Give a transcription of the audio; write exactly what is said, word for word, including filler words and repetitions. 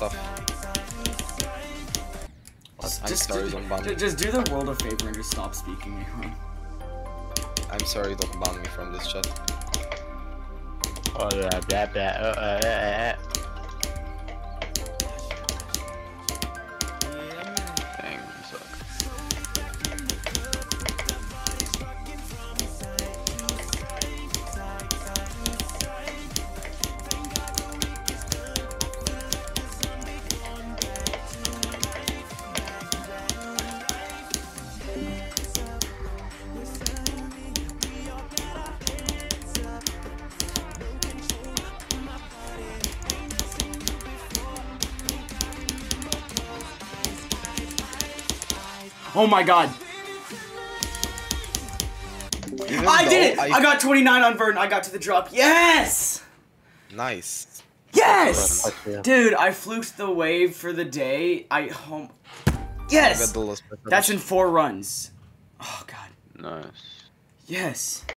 stuff. Just, I'm just, sorry, don't ban me. just do the world a favor and just stop speaking me. I'm sorry, don't ban me from this chat. Oh yeah, blah blah. Uh, uh, uh, uh. Dang, you suck. Oh my god. Even I did it! though I got twenty-nine on Verdant. I got to the drop. Yes! Nice. Yes! Dude, I fluked the wave for the day. I home. Yes! I got the list. That's in four runs. Oh god. Nice. Yes.